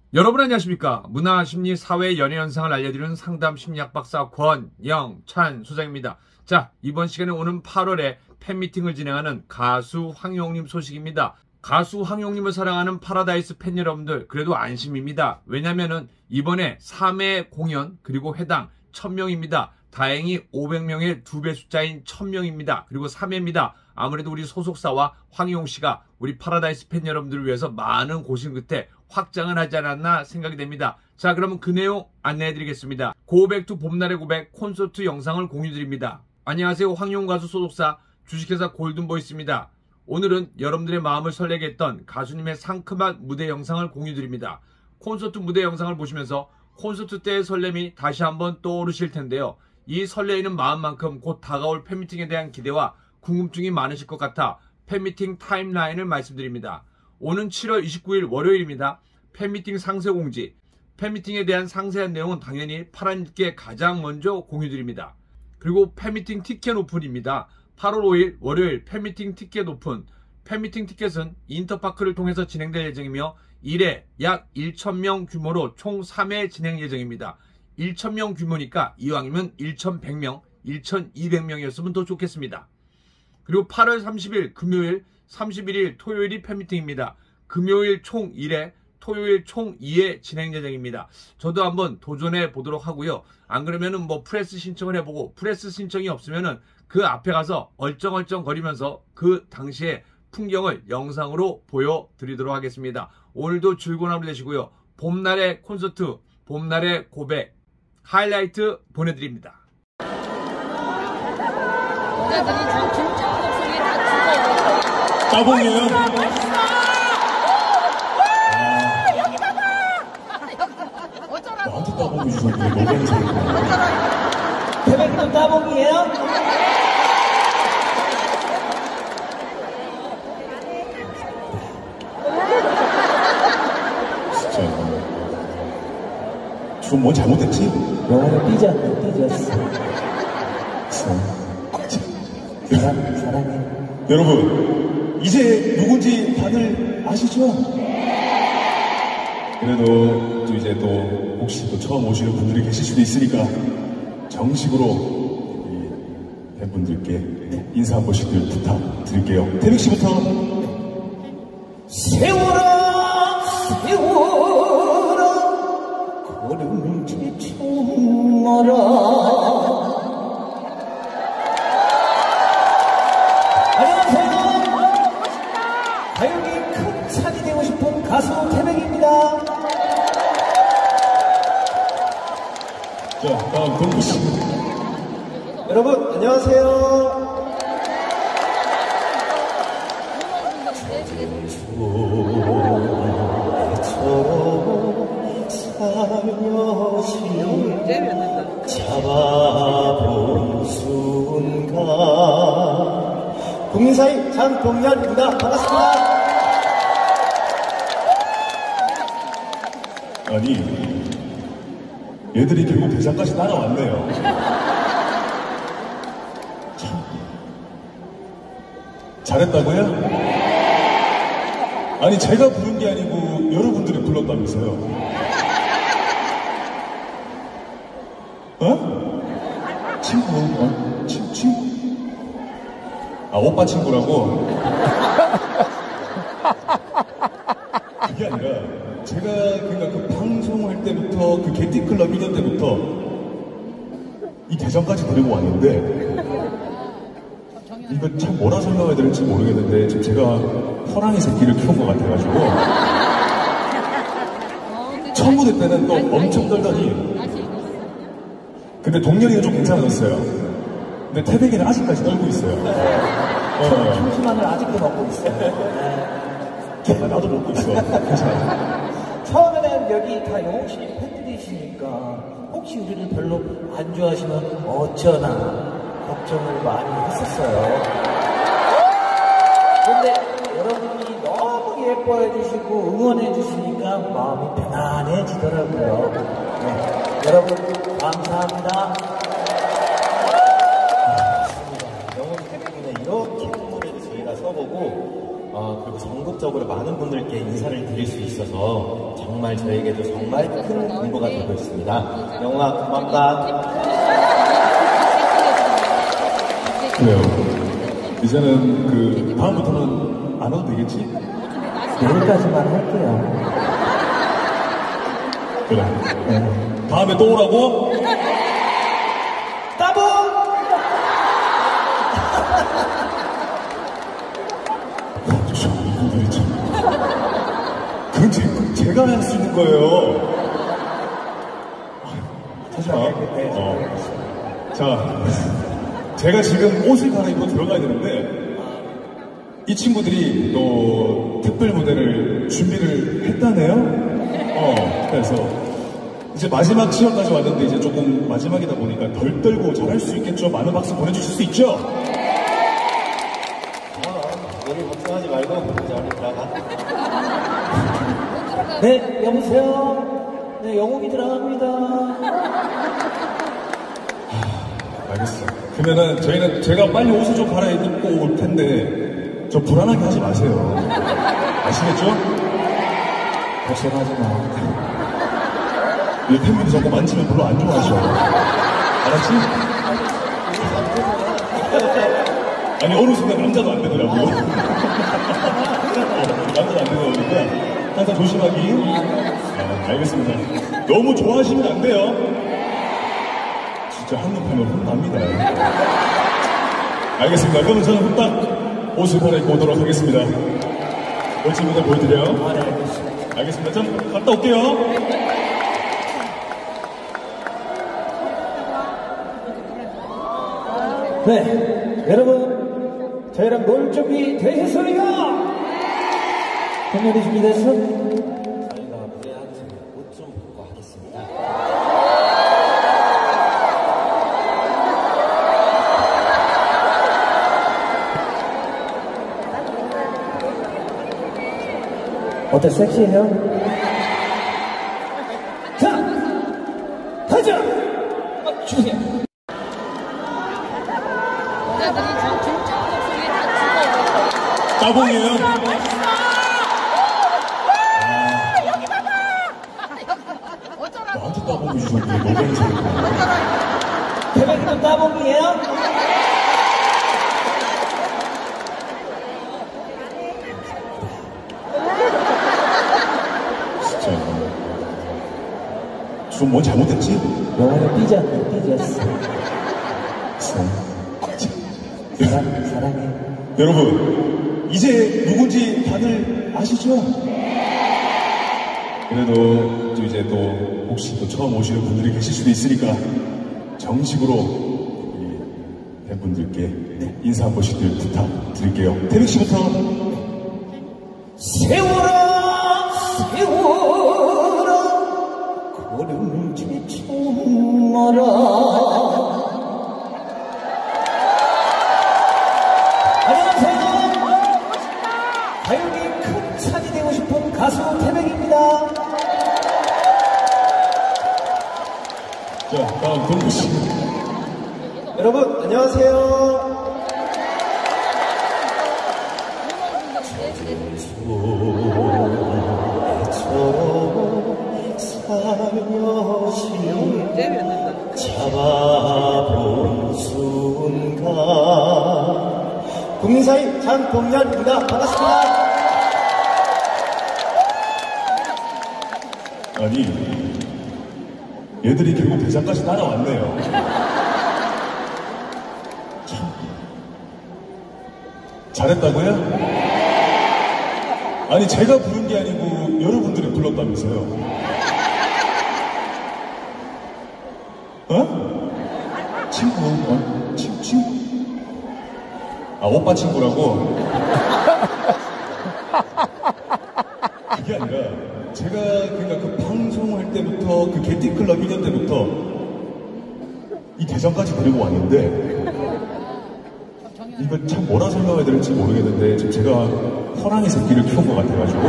여러분 안녕하십니까? 문화, 심리, 사회, 연애 현상을 알려드리는 상담 심리학 박사 권영찬 소장입니다. 자, 이번 시간에 오는 8월에 팬미팅을 진행하는 가수 황용님 소식입니다. 가수 황용님을 사랑하는 파라다이스 팬 여러분들 그래도 안심입니다. 왜냐면은 이번에 3회 공연 그리고 회당 1000명입니다. 다행히 500명의 2배 숫자인 1000명입니다. 그리고 3회입니다. 아무래도 우리 소속사와 황용씨가 우리 파라다이스 팬 여러분들을 위해서 많은 고심 끝에 확장을 하지 않았나 생각이 됩니다. 자, 그러면 그 내용 안내해드리겠습니다. 고백 투 봄날의 고백 콘서트 영상을 공유드립니다. 안녕하세요. 황용 가수 소속사 주식회사 골든보이스입니다. 오늘은 여러분들의 마음을 설레게 했던 가수님의 상큼한 무대 영상을 공유드립니다. 콘서트 무대 영상을 보시면서 콘서트 때의 설렘이 다시 한번 떠오르실 텐데요. 이 설레이는 마음만큼 곧 다가올 팬미팅에 대한 기대와 궁금증이 많으실 것 같아 팬미팅 타임라인을 말씀드립니다. 오는 7월 29일 월요일입니다. 팬미팅 상세 공지, 팬미팅에 대한 상세한 내용은 당연히 파란님께 가장 먼저 공유드립니다. 그리고 팬미팅 티켓 오픈입니다. 8월 5일 월요일 팬미팅 티켓 오픈. 팬미팅 티켓은 인터파크를 통해서 진행될 예정이며 1회 약 1,000명 규모로 총 3회 진행 예정입니다. 1,000명 규모니까 이왕이면 1,100명, 1,200명이었으면 더 좋겠습니다. 그리고 8월 30일 금요일, 31일 토요일이 팬미팅입니다. 금요일 총 1회, 토요일 총 2회 진행 예정입니다. 저도 한번 도전해 보도록 하고요. 안 그러면은 프레스 신청을 해보고 프레스 신청이 없으면은 그 앞에 가서 얼쩡얼쩡 거리면서 그 당시의 풍경을 영상으로 보여드리도록 하겠습니다. 오늘도 즐거운 하루 되시고요. 봄날의 콘서트, 봄날의 고백 하이라이트 보내드립니다. 여자들이 참 김정 목소리에 다 죽어요. 따봉이에요? 여기 봐봐! 어쩌라고? 나한테 따봉이 주셨는데 너무 잘했네. 태백이도 따봉이에요? 진짜 지금 뭐 잘못했지? 영어는 삐졌어. 사랑해. 여러분 이제 누군지 다들 아시죠? 그래도 또 이제 또 혹시 또 처음 오시는 분들이 계실 수도 있으니까 정식으로 이 팬분들께 인사 한 번씩들 부탁드릴게요. 태백 씨부터. 세월아 걸음지 청마라. 안녕하세요. 가요계 큰 산이 되고 싶은 가수 태백입니다. 자, 다음 동구 씨. 여러분 안녕하세요. 살며시 잡아본 순간. 국민사위 장동열입니다. 반갑습니다. 아니 얘들이 결국 대장까지 따라왔네요. 참 잘했다고요? 아니 제가 부른 게 아니고 여러분들이 불렀다면서요. 어? 친구? 친구? 아 오빠 친구라고? 그게 아니라 제가 그러니까 그 방송할 때부터 그 게티클럽 1년 때부터 이 대전까지 데리고 왔는데 이거 참 뭐라 설명해야 될지 모르겠는데 지금 제가 호랑이 새끼를 키운 것 같아가지고 첫 무대 때는 또 엄청 떨더니 근데 동렬이가 좀 괜찮아졌어요. 근데 태백이는 아직까지 떨고 있어요. 청심환을 아직도 먹고 있어요. 아, 나도 먹고 있어. 괜찮아. 처음에는 여기 다 영웅씨 팬들이시니까 혹시 우리를 별로 안 좋아하시면 어쩌나 걱정을 많이 했었어요. 근데 여러분이 너무 예뻐해 주시고 응원해 주시니까 마음이 편안해지더라고요. 네, 여러분 감사합니다. 영웅 태백이는 이렇게 큰 무대에서 저희가 서보고 그리고 전국적으로 많은 분들께 인사를 드릴 수 있어서 정말 저에게도 정말 큰 공부가 되고 있습니다. 영웅아, 고맙다. 그래요. 이제는 다음부터는 안 와도 되겠지? 내일까지만 할게요. 그래. 다음에 또 오라고? 따봉! 이분들이 참. 그건 제가 할 수 있는 거예요. 하지 마. 자, 제가 지금 옷을 갈아입고 들어가야 되는데, 이 친구들이 또 특별 무대를 준비를 했다네요? 그래서 이제 마지막 시험까지 왔는데 이제 조금 마지막이다 보니까 덜 떨고 잘할 수 있겠죠? 많은 박수 보내주실 수 있죠? 너를 걱정하지 말고 이제 얼른 들어가. 네, 여보세요? 네, 영웅이 들어갑니다. 알겠어요. 그러면은 저희는 제가 빨리 옷을 좀 갈아입고 올 텐데 저 불안하게 하지 마세요. 아시겠죠? 걱정하지 마. 이 팬분들 자꾸 만지면 별로 안 좋아하셔. 알았지? 아니 어느 순간 남자도 안 되더라고요. 남자도 안 되더라고요. 항상 조심하기. 알겠습니다. 너무 좋아하시면 안 돼요. 진짜 한눈 팔면 혼납니다. 알겠습니다. 그러면 저는 후딱 옷을 갈아입고 오도록 하겠습니다. 멋진 무대 보여드려요. 네, 알겠습니다. 알겠습니다. 전 갔다 올게요. 네, 여러분, 저희랑 놀 준비 되셨습니까? 동현이 준비됐어? 저희가 무대한테 옷 좀 벗고 하겠습니다. 어때, 섹시해요? 자, 가자! 주세요. 여자들이 참 진짜 목소리 다 죽어요. 따봉이에요. 나한테 따봉이 주셨는데 너무 잘했다. 태백이도 따봉이에요? 진짜. 좀 뭐 잘못했지? 영어는 삐졌어. 사랑해. 여러분, 이제 누군지 다들 아시죠? 그래도 또 이제 또 혹시 또 처음 오시는 분들이 계실 수도 있으니까 정식으로 우리 팬분들께 인사 한 번씩들 부탁드릴게요. 태백 씨부터. 세월아, 세월아, 걸음지 좀 마라. 안녕하세요. 가요계 큰 산이 되고 싶은 가수 태백입니다. 자, 다음 동구 씨. 여러분, 안녕하세요. 살며시 잡아본 순간 국민사위 장동열입니다. 반갑습니다. 아니, 얘들이 결국 대장까지 따라왔네요. 참. 잘했다고요? 아니, 제가 부른 게 아니고 여러분들이 불렀다면서요. 친구, 친구? 아, 오빠 친구라고? 그게 아니라, 제가, 그 방송할 때부터, 그 게티클럽 1년 때부터, 이 대전까지 데리고 왔는데, 이거 참 뭐라 설명해야 될지 모르겠는데, 지금 제가 호랑이 새끼를 키운 것 같아가지고,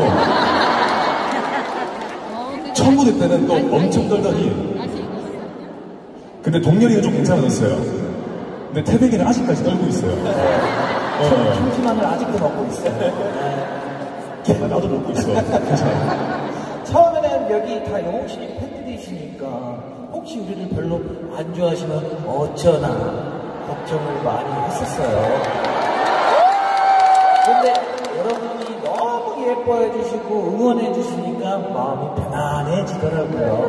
청무대 때는 또 엄청 떨더니, 근데 동렬이가 좀 괜찮아졌어요. 근데 태백이는 아직까지 떨고 있어요. 김치만을 아직도 먹고 있어요. 나도 먹고 있어. 괜찮아. 처음에는 여기 다 영웅씨 팬들이시니까 혹시 우리를 별로 안 좋아하시면 어쩌나 걱정을 많이 했었어요. 근데 여러분이 너무 예뻐해 주시고 응원해 주시니까 마음이 편안해지더라고요.